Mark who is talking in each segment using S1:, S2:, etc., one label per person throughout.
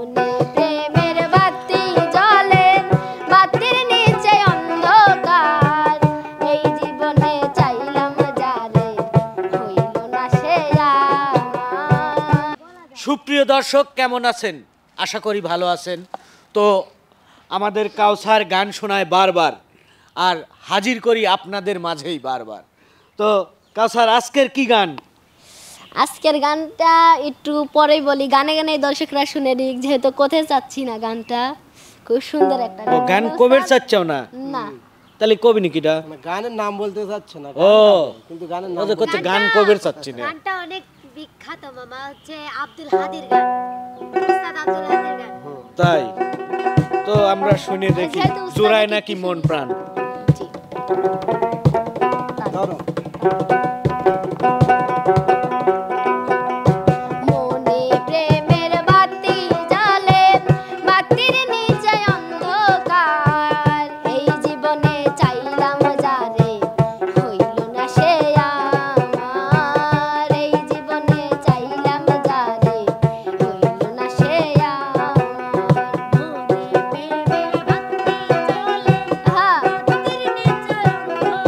S1: মনে প্রেমের বাতি জ্বলে বাতির নিচে অন্ধকার এই জীবনে চাইলাম যারে হইল না সে আমার।
S2: সুপ্রিয় দর্শক কেমন আছেন? আশা করি ভালো আছেন। তো আমাদের কাউসার গান শোনায় বারবার, আর হাজির করি আপনাদের মাঝেই বারবার। তো কাউসার, আজকের কি গান?
S1: আজকের গানটা একটু পরেই বলি, গানে গানে দর্শকরা শুনে নিক, যেহেতু কোথায় চাচ্ছি না। গানটা খুব সুন্দর একটা
S2: ও গান কবে চাচ্ছাও না?
S1: না,
S2: তাহলে কবি নাকিটা?
S3: গানের নাম বলতে চাচ্ছে না,
S2: ও
S3: কিন্তু গানের নাম
S2: ওদের করতে গান কবে চাচ্ছি না।
S4: গানটা অনেক বিখ্যাত মামা, হচ্ছে আব্দুল হাদির গান, উস্তাদ আব্দুল হাদির গান।
S2: তাই তো আমরা শুনে দেখি জোড়ায় নাকি মন প্রাণ।
S3: ধরো।
S1: মনে প্রেমের বাতি জ্বলে বাতির নিচে অন্ধকার এই জীবনে চাইলাম যারে হইল না সে আমার এই জীবনে চাইলাম যারে হইল না সে আমার মনে প্রেমের বাতি জ্বলে বাতির নিচে অন্ধকার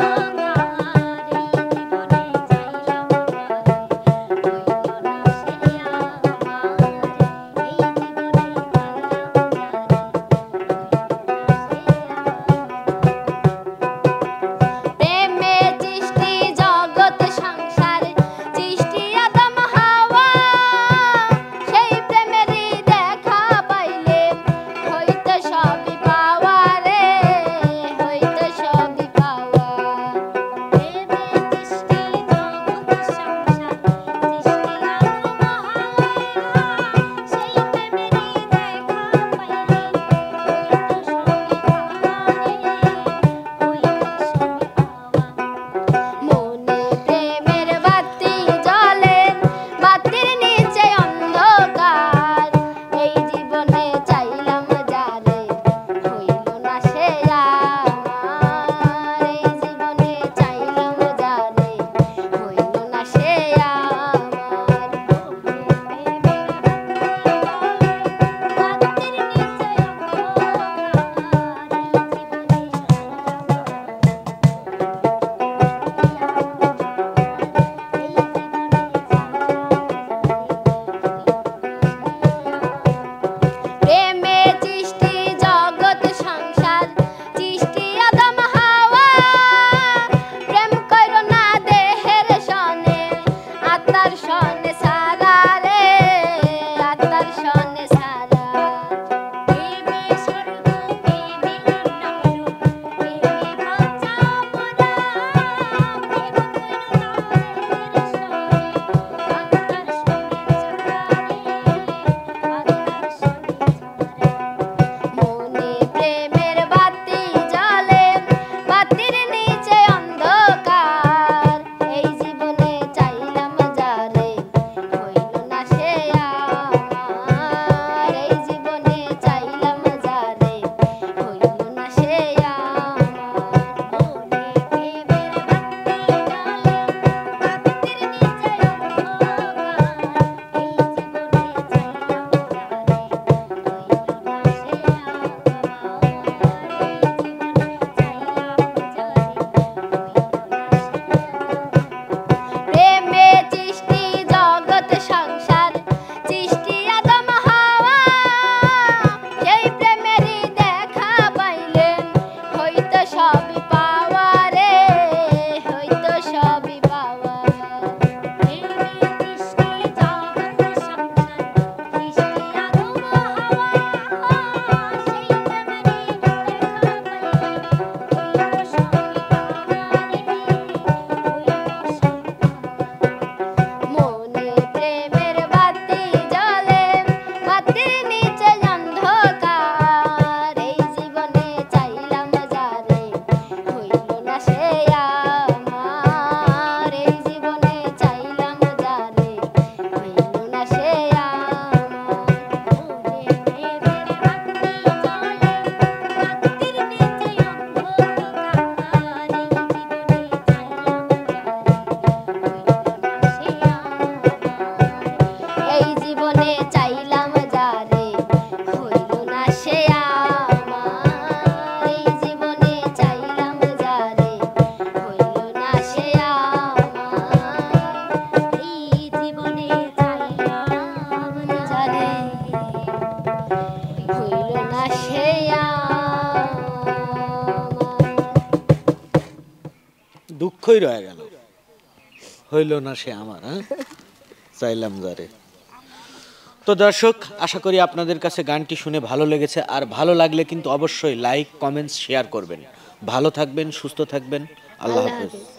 S2: দুঃখই রয়ে গেল, হইল না সে আমার, হ্যাঁ চাইলাম যারে। তো দর্শক, আশা করি আপনাদের কাছে গানটি শুনে ভালো লেগেছে, আর ভালো লাগলে কিন্তু অবশ্যই লাইক কমেন্টস শেয়ার করবেন। ভালো থাকবেন, সুস্থ থাকবেন, আল্লাহ
S1: আল্লাহ
S2: হাফেজ।
S1: হাফেজ।